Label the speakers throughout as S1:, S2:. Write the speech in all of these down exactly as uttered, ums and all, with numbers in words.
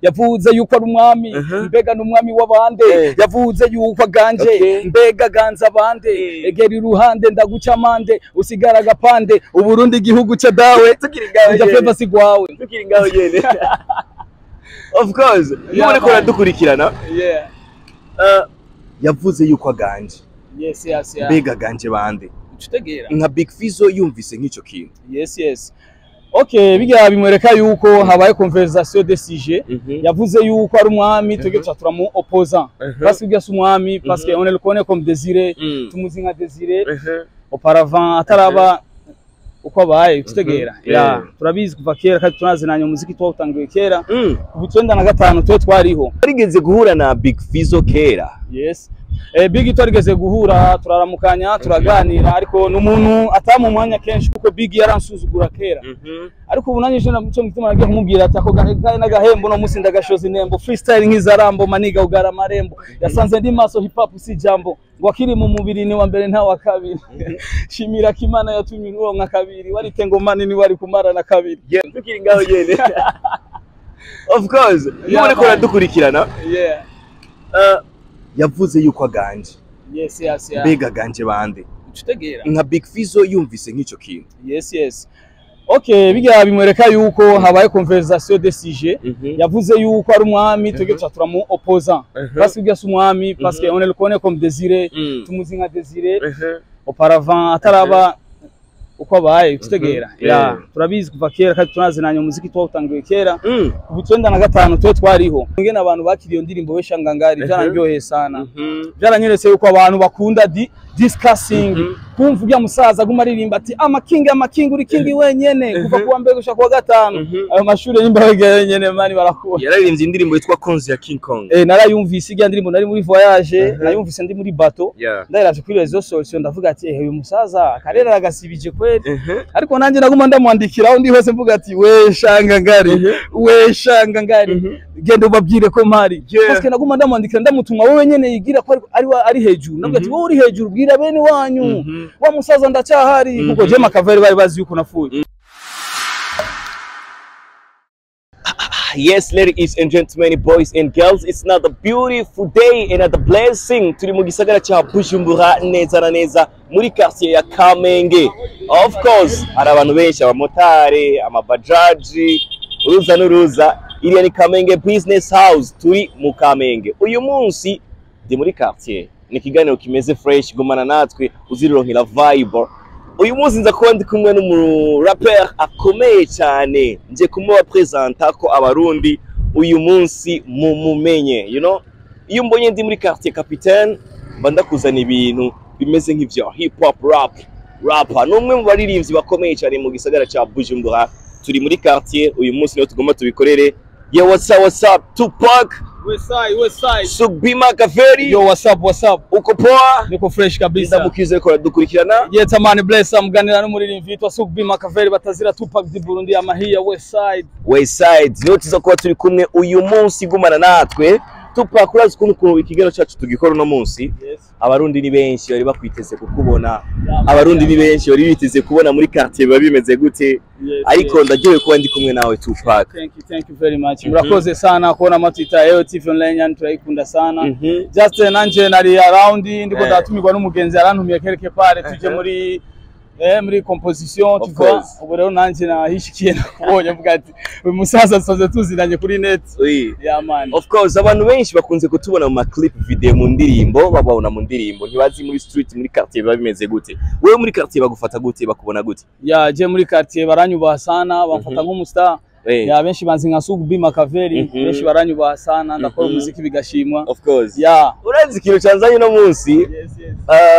S1: yavuze yuko ari umwami mbega n'umwami w'abande yavuze yuko aganje mbega ganza abande egera iruhande ndaguca amande usigara agapande uburundi igihugu cya dawe tukiri ngaho njya feva sigwawe
S2: tukiri ngaho yene of course none ko radukurikirana
S1: yeah
S2: uh yavuze yuko aganje
S1: yes yes yeah
S2: mbega ganje bande
S1: utegera
S2: nka Big Fizzo yumvise nk'ico kintu
S1: yes yes okay biga bimwereka yuko habaye conversation de sujet yavuze yuko ari umwami twege turamu opposant parce que byase umwami parce que on le connaît comme Désiré tumuzi nka Désiré auparavant ataraba uko abaye utegera ya turabizi kuva kera kandi tunazinanye umuziki twawutangiye kera kuva icenda na gatanu twe twariho
S2: arigeze guhura na Big Fizzo kera
S1: yes eh Big twarigeze guhura turaramukanya turaganira ariko n'umuntu atamu mwanya kenshi kuko Big yaransuzugura kera ariko ubu nanye je namuco mutima nagiye kumubwira ati ako gahe n'agahembo no musi ndagashoza inembo freestyle nk'izarambo maniga ugara marembo yasanze ndi maso hip hop si jambo ngo akiri mu mubiri ni wa mbere nta wa kabiri shimira kimana yatumye uwo nka kabiri wari tengomani ni wari kumara na kabiri
S2: tukiri ngaho yene of course none ko radukurikirana
S1: yeah
S2: uh yavuze yuko aganje
S1: yes yes yeah
S2: mbega ganje bande
S1: utegera
S2: nka Big Fizzo yumvise nk'ico kintu
S1: yes yes okay biga bimwereka yuko habaye conversation de sujet yavuze yuko ari umwami twege turamu opposant parce que byase umwami parce que on le connaît comme Désiré tumuzi nka Désiré auparavant ataraba uko abaye utegera ya turabizi kuva kera kandi tunazinanye umuziki twawutangiye kera kuva icenda na gatanu twe twariho ngene abantu bakiriye ndirimbo weshangangari byaranyoheye sana byaranyeretse yuko abantu bakunda di discussing kumva bya musaza guma aririmba ati amakingi amakingi uri kingi wenyene kuva kuwa mbere gushaka kuwa gatanu ayo mashure y'imbaga yenyene mani barakora
S2: yararimbye indirimbo yitwa Konzi ya King Kong
S1: eh narayumvise ijya ndirimbo nari muri voyage nayumvise ndi muri bateau ndayiravye kuri rezo solution ndavuga ati eh uyu musaza karera agasibije kweli ariko nanje naguma ndamwandikiraho ndi hose mvuga ati we shanga ngari we shanga ngari gende ubabwire ko mari parce que naguma ndamwandikira ndamutuma wowe nyene yigira ko ari ari hejuru navuga ati wowe uri hejuru bwira bene wanyu wa musaza ndacyahari kuko je makaveri bari bazi yuko nafuye.
S2: Yes, ladies and gentlemen, boys and girls, it's another beautiful day and another blessing. Turi mu gisagara cha Bujumbura neza na neza muri quartier ya Kamenge. Of course, hari abantu benshi abamotari, amabajaji, uruza n'uruza. Iriya ni Kamenge Business House, turi mu Kamenge. Uyu munsi ndi muri quartier. Ni kiganiro kimeze fresh, gumana natwe uzirironkera vibe. Uyu munsi nza kuba ndi kumwe n'umu rapper akomeye cyane nje kumuba presenta ko abarundi uyu munsi mumumenye, you know, iyo mbonye ndi muri quartier Capitaine banda kuzana ibintu bimeze nk'ivyo hip hop rap rapper n'umwe mu baririmbyi bakomeye cyane mu gisagara cha Bujumbura. Turi muri quartier uyu munsi niho tugomba tubikorere. Yo, what's up, what's up, Tupac?
S1: West side, west side.
S2: Subima Kaveri.
S1: Yo, what's up, what's up?
S2: Uko poa?
S1: Niko fresh kabisa.
S2: Ndamukize ko dukurikirana.
S1: Yeta man bless amuganira n'umuririmvyi witwa Subima Kaveri batazira Tupac di Burundi amahiya west side.
S2: West side. Niho tuza kuba turi kumwe uyu munsi gumana natwe. Tupac urazi kuntu ku ikigero cyacu tugikora no munsi. Yes. Abarundi ni benshi bari bakwiteze kukubona. Abarundi ni benshi bari biteze kubona muri quartier biba bimeze gute. Ariko ndagiye kuba ndi kumwe nawe Tupac.
S1: Thank you, thank you very much. Murakoze sana kuona matita L T V online yani turayikunda sana. Just nanje nari around ndiko ndatumirwa n'umugenzi arantumiye kereke pare tuje muri eh muri composition tu vois ubu rero nanje nahishikiye nakubonye mvuga ati uyu musaza tsoze tuzinanye kuri net.
S2: Oui.
S1: Yeah man.
S2: Of course abantu benshi bakunze kutubona mu clip video mu ndirimbo bababona mu ndirimbo ntibazi muri street muri quartier biba bimeze gute. Wewe muri quartier bagufata gute bakubona gute?
S1: Ya je muri quartier baranyubaha sana bamfata nk'umustar. Ya benshi banzi nka Subima Kaveri benshi baranyubaha sana ndakora umuziki bigashimwa.
S2: Of course.
S1: Ya
S2: urazi ikintu cyanzanye no munsi.
S1: Yes yes.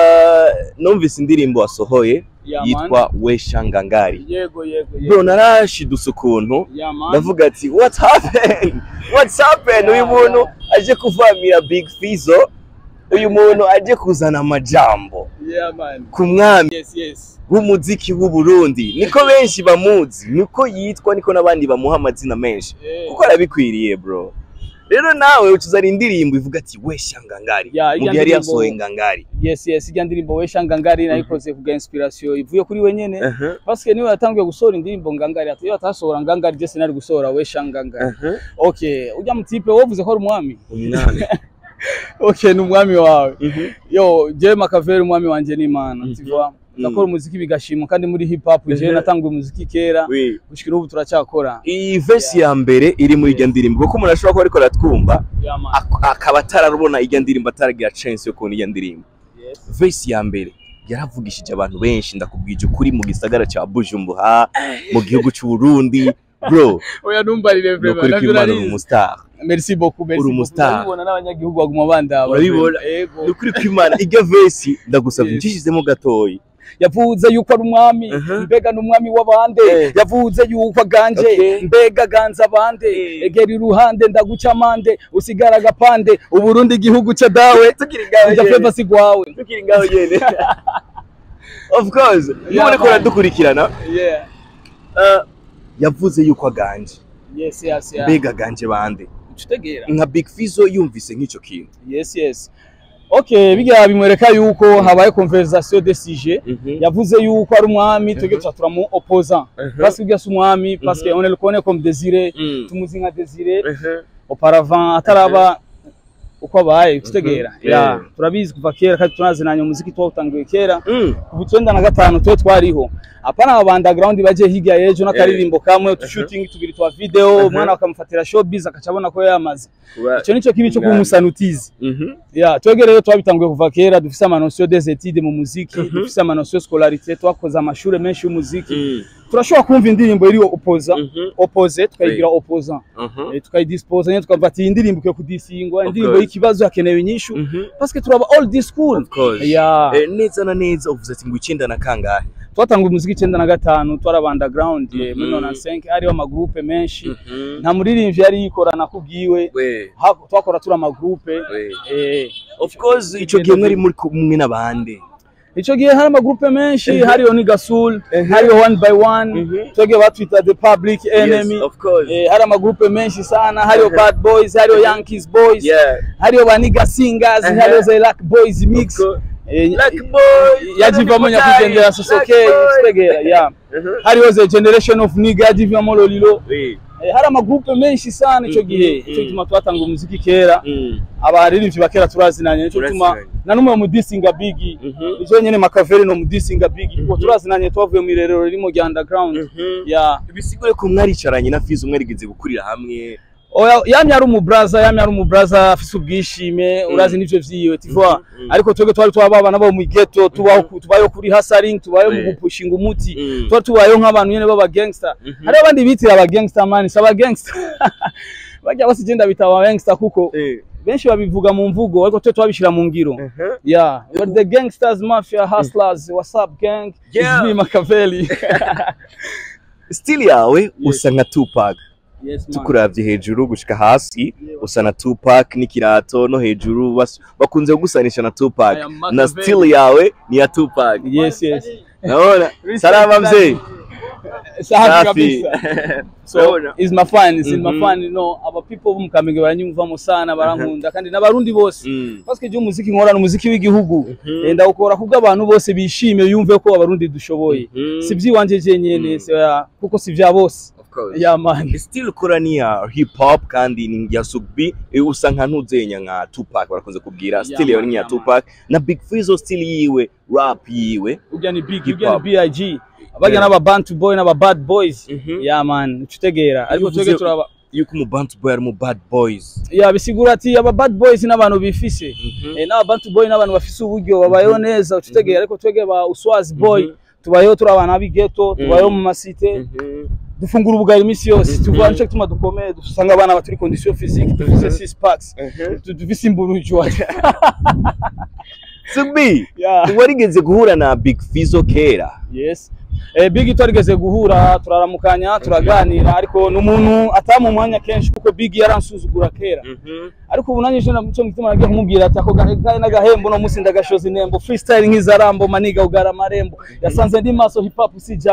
S2: Uh numvise indirimbo wasohoye yitwa Weshangangari.
S1: Yego yego yego.
S2: Bro narashiduse ukuntu ndavuga ati what happened? What's happened? Uyu muntu aje kuvamira Big Fizzo. Uyu muntu aje kuzana amajambo.
S1: Yeah man.
S2: Kumwami.
S1: Yes yes.
S2: W'umuziki w'u Burundi. Niko benshi bamuzi, niko yitwa niko nabandi bamuha amazina menshi. Kuko arabikwiriye bro. rero nawe ucuzana indirimbo ivuga ati we shangangari mu gihe yari yasohoye ngangari.
S1: Yes yes, ijya ndirimbo we shangangari nayikoze kuga inspiration ivuye kuri we nyene parce que niwe yatangiye gusohora indirimbo ngangari, ati yo atasohora ngangari je sinari gusohora we shangangari. Okay, ujya mutipe wovuze ko ari umwami. Umwami. Okay, ni umwami wawe. Yo je Makaveri umwami wanje ni Imana, tivwa ndakora umuziki bigashimo kandi muri hip hop je natanguye umuziki kera gushikira ubu turacyakora.
S2: Iyi verse ya mbere iri muri ijya ndirimbo ko umuntu ashobora ko ariko aratwumva akaba atararubona ijya ndirimbo ataragira chance yo kubona ijya ndirimbo. Verse ya mbere yaravugishije abantu benshi, ndakubwije ukuri mu gisagara cya Bujumbura mu gihugu cy'u Burundi bro.
S1: Oya numbarire vraiment
S2: navyo umustar.
S1: Merci beaucoup, merci beaucoup. Urabibona n'abanyagihugu baguma bandaba.
S2: Urabibona nukuri kw'Imana ijya verse ndagusabye nshishizemo gatoyi.
S1: Yavuze yuko ari umwami mbega n'umwami w'abande, yavuze yuko aganje mbega ganza abande, egera iruhande ndaguca amande usigara agapande uburundi igihugu cya dawe tukiri ngaho ndafeva sigwawe
S2: tukiri ngaho nyene. Of course none ko radukurikirana.
S1: Yeah.
S2: Uh, yavuze yuko aganje.
S1: Yes yes yeah.
S2: Mbega ganje bande
S1: utegera
S2: nka Big Fizzo yumvise nk'icyo kintu.
S1: Yes yes. Okay, bigira bimwereka yuko habaye conversation de sujet. Yavuze yuko ari umwami twege turamu opposant parce que byase umwami parce que on le connaît comme Désiré, tumuzi nka Désiré auparavant ataraba uko abaye tutegera. Ya turabizi kuva kera kandi tunazinanye umuziki twawutangiye kera kuva icenda na gatanu twe twariho. Apana aba underground baje higa yejo nakaririmbo kamwe tu shooting tubiri twa video umwana bakamufatira showbiz akacabona ko yamaze. Ico nico kibi cyo kumusanutiza. Ya twege rero twabitanguye kuva kera, dufise amanotion des études mu muziki, dufise amanotion scolarité, twakoze amashure menshi y'umuziki. Turashobora kumva indirimbo iri opposa opposé tukayigira opposant tukayidisposa nyine tukavata indirimbo kyo kudisingwa indirimbo y'ikibazo hakenewe inyishu parce que turaba all this school.
S2: Ya neza na neza uvuze ati ngo icenda na kangahe
S1: twatanga umuziki icenda na gatanu twara underground muri nonansenke ari wa magroupe menshi nta muririmbyi yari yikorana kubwiwe twakora tura magroupe.
S2: Eh of course ico gihe mwari muri kumwe nabande.
S1: Ico gihe hari amagroupe menshi hariyo ni Gasul hariyo one by one twege batwita the public enemy. Eh hari amagroupe menshi sana hariyo Bad Boys hariyo Yankees Boys hariyo baniga singers hariyo the Luck Boys mix.
S2: Luck Boy
S1: yajivamo nyakugendera sosoke tutegera ya hariyo the generation of nigga yajivamo lolilo. Hari amagroupe menshi sana ico gihe ico gituma twatanga umuziki kera abaririmbyi bakera turazinanye ico gituma na numwe mu disinga bigi ico nyene Makaveri no mu disinga bigi kuko turazinanye twavuye mu irerero riri mu underground. Ya
S2: bisigure ko mwaricaranye na Fizzo mwarigeze gukurira hamwe.
S1: Oya yamye ari umu brother yamye ari umu brother afise ubwishime urazi nivyo vyiwe tivwa ariko twege twari twababa nabo mu ghetto tubaho tubayo kuri hustling tubayo mu gupushinga umuti twari tubayo nk'abantu nyene baba gangster. Hari abandi bitira aba gangster man saba gangster bajya basigenda bitaba gangster kuko benshi babivuga mu mvugo ariko twe twabishira mu ngiro. Yeah, but the gangsters mafia hustlers what's up gang is me Makaveri.
S2: Still yawe usa nka Tupac. Tukuravye hejuru gushika hasi usa na Tupac n'ikirato no hejuru bakunze gusanisha na Tupac na still yawe ni ya Tupac.
S1: Yes yes.
S2: Naona salama mzee.
S1: Safi kabisa. So is my fan is my fan no aba people mu Kamenge baranyumvamo sana barankunda kandi n'abarundi bose parce que je umuziki nkora n'umuziki w'igihugu enda ukora kubwo abantu bose bishime yumve ko abarundi dushoboye si vyiwanje je nyene kuko si vya bose. Yeah man.
S2: Still Korania hip hop kandi ni ya sugbi usa nka ntuzenya nka Tupac barakunze kubwira still yawe ni ya Tupac na Big Fizzo still yiwe rap yiwe
S1: ujya ni big ujya ni B I G abaga n'aba Bantu Boy n'aba Bad Boys. Yeah man utegera ariko twege turaba
S2: yuko mu Bantu Boy ari mu Bad Boys.
S1: Yeah bisigura ati aba Bad Boys n'abantu bifise eh n'aba Bantu Boy n'abantu bafise uburyo babayo neza utegera ariko twege ba Uswazi Boy tubayo turabana bighetto tubayo mu masite dufungura ubugari imisi yose tuva nce tuma dukomeye dusanga abana baturi condition physique dufise six packs dufise imburujwa.
S2: Subi warigeze guhura na Big Fizzo kera?
S1: Yes. Eh Big twarigeze guhura turaramukanya turaganira ariko n'umuntu atamu mwanya kenshi kuko Big yaransuzugura kera. Ariko ubu nanye je namuco mutima nagiye kumubwira ati ako gahe n'agahembo no musi ndagashoza inembo freestyle nk'izarambo maniga ugara marembo yasanze ndi maso hip hop si jambo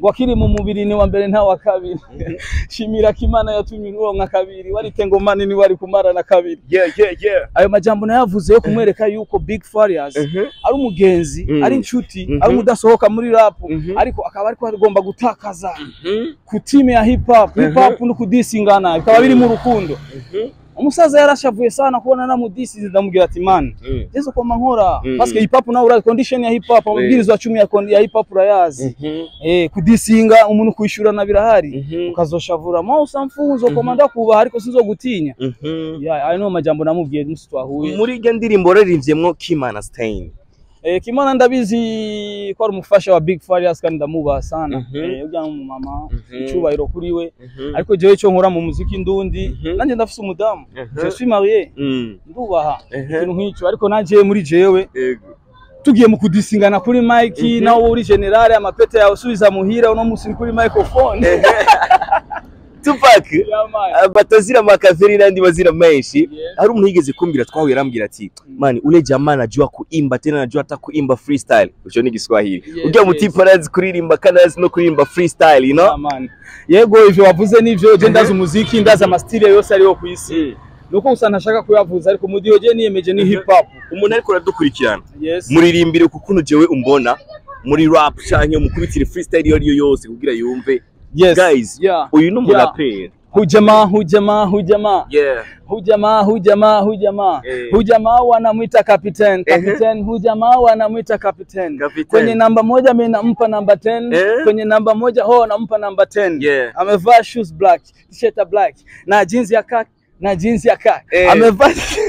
S1: wakiri mu mubiri ni wa mbere nta wa kabiri shimira kimana yatumye uronka kabiri warite ngo mani ni wari kumara na kabiri
S2: yeah yeah yeah
S1: ayo majambo nayavuze yo kumwereka yuko Big Farious ari umugenzi ari inshuti ari mudasohoka muri rap ariko akaba ariko agomba gutakaza ku team ya hip hop hip hop no kudisingana bikaba biri mu rukundo umusaza yarashavuye sana kubona na mudisi zidamubwira ati man jezo koma nkora parce que hip hop na ura condition ya hip hop amabwirizo cumi ya ya hip hop urayazi eh kudisinga umuntu kwishura na birahari ukazoshavura mo usamfunzo komanda kuba ariko sinzo gutinya ya ayo no majambo namubwiye musi twahuye
S2: muri ge ndirimbo ririvyemwo Kimana Stain.
S1: Eh Kimana ndabizi ko ari umufasha wa Big Farious kandi ndamubaha sana eh ujya mu mama icubahiro kuri we ariko jewe cyo nkora mu muziki ndundi nanje ndafise umudamu je suis marié ndubaha ikintu nk'icyo ariko nanje muri jewe tugiye mu kudisingana kuri mic nawo uri general amapete yawe subiza muhira uno musi kuri microphone
S2: Tupac batazira makaveri nandi bazira menshi hari umuntu yigeze kumbira twaho yarambira ati man ule jamaa anajua kuimba tena anajua hata kuimba freestyle ucho ni Kiswahili ujya mutipa arazi kuririmba kandi arazi no kuririmba freestyle you know
S1: man yego ivyo wavuze nivyo je ndaza umuziki ndaza amastile yose ariyo ku isi nuko usana nashaka kuyavuza ariko mudiho je niyemeje ni hip hop
S2: umuntu ariko aradukurikirana muririmbire kuko jewe umbona muri rap cyane mukubitire freestyle yo ariyo yose kugira yumve.
S1: Yes,
S2: guys,
S1: yeah,
S2: uyu no muraperi
S1: hujama hujama hujama
S2: yeah
S1: hujama hujama hujama
S2: hey.
S1: Hujama wanamuita captain captain hujama wanamuita captain kwenye namba moja mimi nampa namba ten hey. Kwenye namba moja ho nampa namba ten
S2: yeah.
S1: Amevaa shoes black t-shirt black na jeans ya kaki na jeans ya kaki hey. Amevaa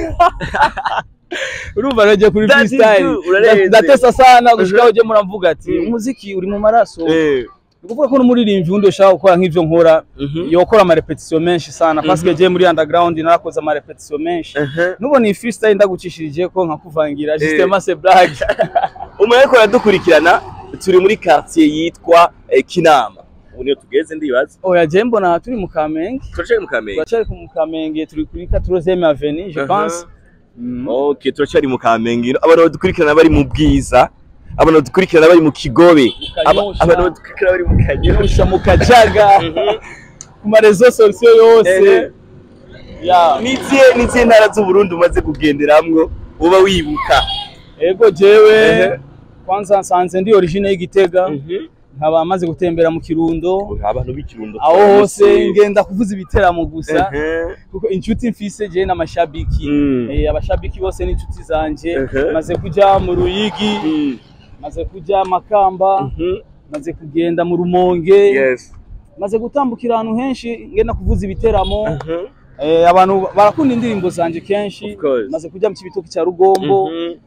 S1: Uruva raje kuri freestyle ndatesa sana gushika uje muravuga ati umuziki uri mu maraso hey. Ukuvuga ko n'umuririmvyi undi ushaka gukora nk'ivyo nkora yokora ama repetition menshi sana parce que je muri underground narakoze ama repetition menshi nubona iyi freestyle ndagucishirije ko nkakuvangira justement c'est blague
S2: umwe ariko radukurikirana turi muri quartier yitwa Kinama uniyo tugeze ndibaza
S1: oya je mbona turi mu Kamenge
S2: turacari mu Kamenge
S1: turacari mu Kamenge turi kuri quatorzième avenue je pense
S2: okay turacari mu Kamenge abantu badukurikirana bari mu Bwiza abantu dukurikirana bari mu Kigobe abantu dukurikirana bari mu Kanyosha
S1: mu Kajaga ku marezo solution yose ya
S2: niziye niziye ntara z'u Burundi umaze kugenderamwo uba wibuka
S1: ego jewe kwanza nsanze ndi origine y'Igitega nkaba amaze gutembera mu Kirundo
S2: abantu b'ikirundo
S1: aho hose ngenda kuvuza ibiteramo gusa kuko inshuti mfise je na mashabiki eh abashabiki bose ni inshuti zanje maze kuja mu Ruyigi maze kuja Makamba maze kugenda mu Rumonge
S2: yes
S1: maze gutambukira ahantu henshi ngenda kuvuza ibiteramo eh abantu barakunda indirimbo zanje kenshi maze kuja mu Kibitoki cya Rugombo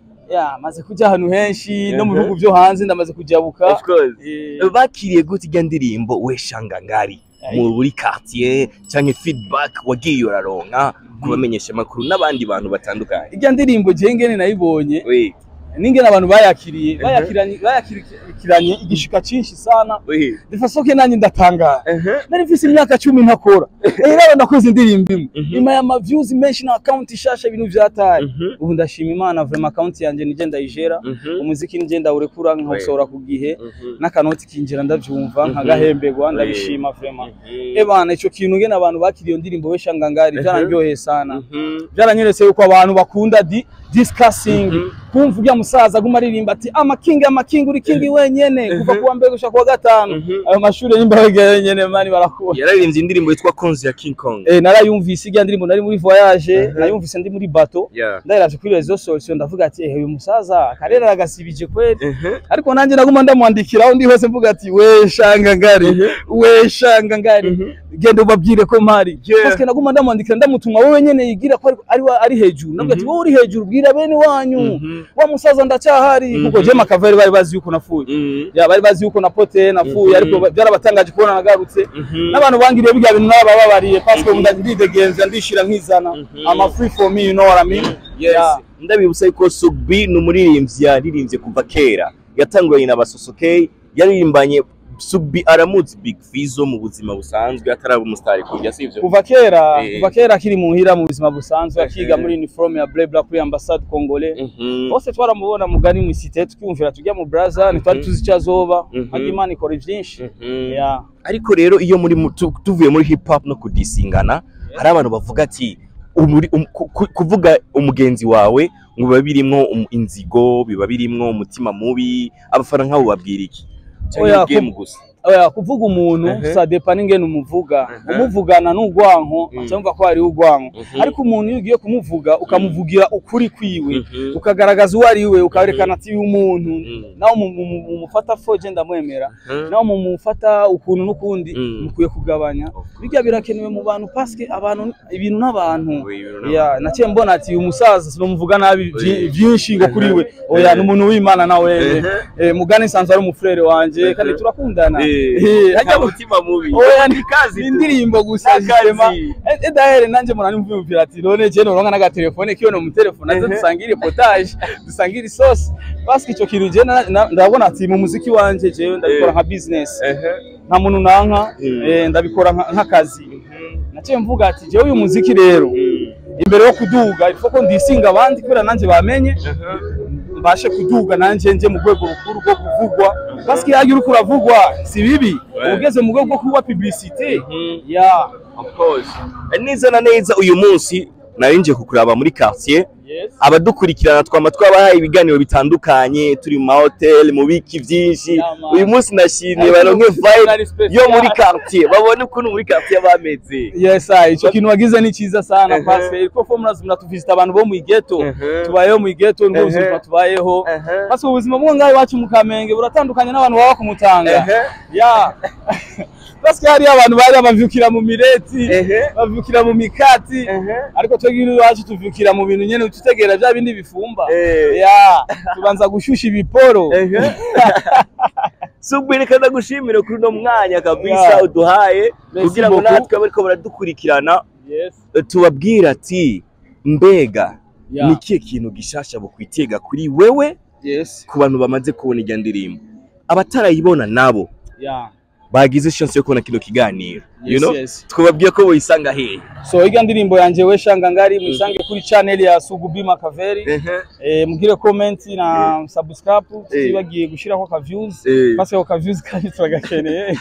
S1: ya maze kuja ahantu henshi no mu bihugu byo hanze ndamaze kujabuka
S2: of course bakiriye gute ijya ndirimbo we shanga ngari mu buri quartier cyangwa feedback wagiye uraronka kubamenyesha makuru n'abandi bantu batandukanye
S1: ijya ndirimbo je ngene nayibonye ningena abantu bayakiriye bayakiranye bayakiranye igishika cinshi sana difasoke nanye ndatangara nari mfise imyaka cumi ntakora era nakoze indirimbo imwe ima ya ma views menshi na account ishasha ibintu vyataye ubu ndashima Imana vraiment account yanje nije ndayijera umuziki nije ndawurekura nkosora ku gihe n'akanoti kinjira ndavyumva nkagahembegwa ndabishima vraiment ebana ico kintu ngena abantu bakiriye ndirimbo we shanga ngari byaranyoheye sana byaranyeretse yuko abantu bakunda di discussing kumva ujya musaza guma aririmba ati ama king ama king uri king wenyene kuva kuwa mbere gushaka kuwa gatanu ayo mashure y'imbaga nyene mani barakora
S2: yararimbye indirimbo yitwa Konzi ya King Kong
S1: eh narayumvise ijya ndirimbo nari muri voyage nayumvise ndi muri bateau ndayiravye kuri rezo solution ndavuga ati eh uyu musaza karera agasibije kweli ariko nanje naguma ndamwandikiraho ndi hose mvuga ati we shanga ngari we shanga ngari genda ubabwire ko mari parce que naguma ndamwandikira ndamutumwa wowe nyene yigira ko ari ari hejuru navuga ati wowe uri hejuru bwira bene wanyu wa musaza ndacyahari kuko je makaveri bari bazi yuko nafuye ya bari bazi yuko napote nafuye ariko byarabatangaje kubona nagarutse n'abantu bangiriye bijya bintu naba babariye parce que ndagidegenza ndishira nkizana ama free for me you know what I mean
S2: yes ndabibutsa ko Sugbi n'umuririmbyi yaririmbye kuva kera yatanguranye na Basosokey yaririmbanye Subi aramuzi Big Fizzo mu buzima busanzwe ataraba umustar kujya sivyo
S1: kuva kera kuva kera akiri muhira mu buzima busanzwe akiga muri uniforme ya Bleu Blanc kuri ambassade congolais bose twaramubona mugani mu cité twumvira tujya mu Brazza nitwari tuzi cyazoba Imana ikora byinshi ya
S2: ariko rero iyo muri tuvuye muri hip hop no kudisingana hari abantu bavuga ati kuvuga umugenzi wawe ngo babirimwo inzigo biba birimwo umutima mubi abafana nk'abo babwira iki
S1: oya oya kuvuga umuntu ça dépend ingene umuvuga umuvugana n'ugwanko cyangwa ko ari ugwanko ariko umuntu iyo ugiye kumuvuga ukamuvugira ukuri kwiwe ukagaragaza uwo ari we ukarekana ati uyu muntu naho mumufata foje ndamwemera naho mumufata ukuntu n'ukundi mukuye kugabanya bijya birakenewe mu bantu paske abantu ibintu n'abantu ya naciye mbona ati umusaza sinomuvuga nabi byinshi ngo kuri we oya n'umuntu w'Imana nawe mugani sanzwe ari umufrere wanje kandi turakundana hajya
S2: mutima mubi
S1: oya ndi kazi indirimbo gusa sema edahere nanje murani mvumvira ati none je noronka naga telefone kiyo no mu telefone aze dusangire potage dusangire sauce parce que ico kintu je ndabona ati mu muziki wanje je ndabikora nka business nta muntu nanka ndabikora nk'akazi naciye mvuga ati je uyu muziki rero imbere yo kuduga ifoko ndisinga abandi kubera nanje bamenye mbashe kuduga nanje nje mu rwego rukuru rwo kuvugwa paske yagira uko uravugwa si bibi ugeze mu rwego rwo kuba publicité ya
S2: of course neza na neza uyu munsi narinje kukuraba muri quartier abadukurikirana twama twabahaye ibiganiro bitandukanye turi mu hotel mu biki byinshi uyu munsi nashimye baronke vibe yo muri quartier babone ukuntu muri quartier bameze
S1: yes ai ico kintu wagize ni ciza sana paske iko formula zimna tuvista abantu bo mu ghetto tubayeho mu ghetto ngo ubuzima tubayeho paske ubuzima bwo ngaho iwacu mu Kamenge buratandukanye n'abantu baba kumutanga ya paske hari abantu bari bavyukira mu mireti bavyukira mu mikati ariko twegire iwacu tuvyukira mu bintu nyene tutegera bya bindi bifumba ya tubanza gushusha ibiporo
S2: Subireka ndagushimira kuri no mwanya kabisa uduhaye kugira ngo natwe bariko baradukurikirana tubabwira ati mbega niki kintu gishasha bukwitega kuri wewe ku bantu bamaze kubona ijya ndirimbo abatarayibona nabo bagize chance yo kubona kino kiganiro you know twababwiye ko boyisanga he
S1: so ijya ndirimbo yanje we shanga ngari musange kuri channel ya Sugubima Kaveri eh mugire comment na subscribe tibagiye gushiraho ka views parce ko ka views kandi turagakeneye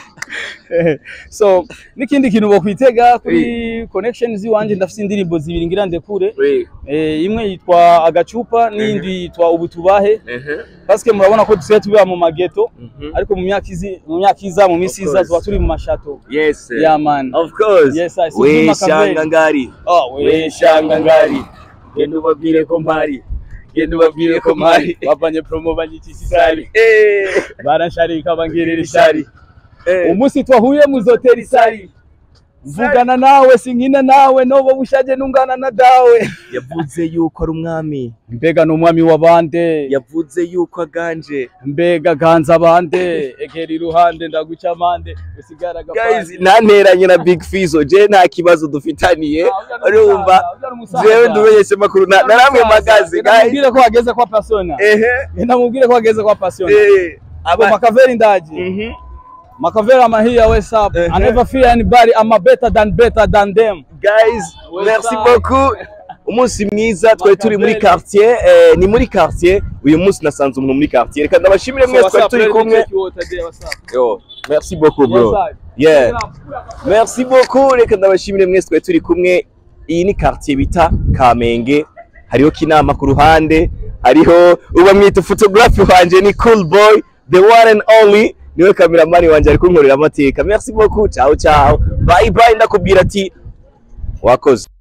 S1: so nikindi kintu bo kwitega kuri connections iwanje ndafite indirimbo zibiri ngira ndekure eh imwe yitwa agacupa n'indi yitwa ubutubahe parce que murabona ko dusiye tubiba mu mageto ariko mu myaka izi mu myaka iza mu misi iza tuba turi mu mashato
S2: yes
S1: yeah man
S2: of course
S1: yes I
S2: we shanga ngari
S1: oh we shanga ngari
S2: gendo babwire ko mpari gendo babwire ko mpari
S1: babanye promo banyikisisari
S2: eh
S1: barasharika bangirira isari umunsi twahuye mu hoteli isari vugana nawe sinkina nawe nobo bushaje nungana na dawe
S2: yavuze yuko ari umwami
S1: mbega n'umwami wabande
S2: yavuze yuko aganje
S1: mbega ganza bande egera iruhande ndaguca amande usigara
S2: guys nanteranye na Big Fizzo je nta kibazo dufitaniye urumva jewe ndumenyeshe makuru naramwe magazi guys
S1: namubwire ko wageze kwa persona ehe namubwire ko wageze kwa persona eh abo Makaveri ndaje mhm Makaveri I'm here, what's up? Uh -huh. I never fear anybody, I'm a better than better than them.
S2: Guys, what's merci up? Beaucoup. Umunsi mwiza twari turi muri quartier, eh, ni muri quartier, uyu munsi nasanze umuntu muri quartier. Reka ndabashimire mwese twari turi kumwe. Yo, merci beaucoup bro. Yeah. Merci beaucoup, reka ndabashimire mwese twari turi kumwe. Iyi ni quartier bita Kamenge. Hariho Kinama ku ruhande, hariho uba mwita photography wanje ni Cool Boy, the one and only. Niwe kameramani wanje ari kunkorera amateka. Merci beaucoup. Ciao ciao. Bye bye ndakubwira ati wakoze.